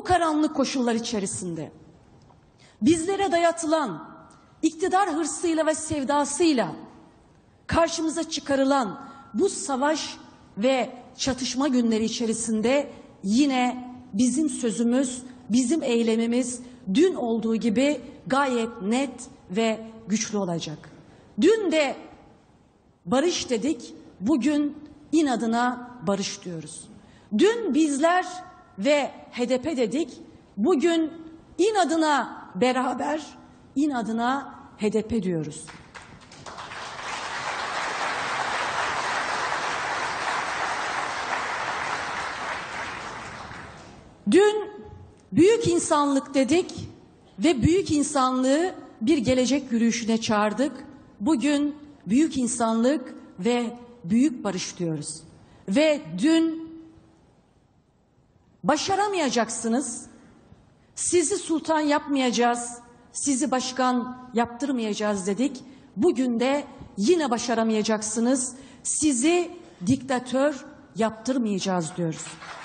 bu karanlık koşullar içerisinde bizlere dayatılan iktidar hırsıyla ve sevdasıyla karşımıza çıkarılan bu savaş ve çatışma günleri içerisinde yine bizim sözümüz, bizim eylemimiz dün olduğu gibi gayet net ve güçlü olacak. Dün de barış dedik, bugün inadına barış diyoruz. Dün bizler ve HDP dedik, bugün inadına beraber, inadına HDP diyoruz. Dün büyük insanlık dedik ve büyük insanlığı bir gelecek yürüyüşüne çağırdık. Bugün büyük insanlık ve büyük barış diyoruz. Ve dün başaramayacaksınız, sizi sultan yapmayacağız, sizi başkan yaptırmayacağız dedik. Bugün de yine başaramayacaksınız, sizi diktatör yaptırmayacağız diyoruz.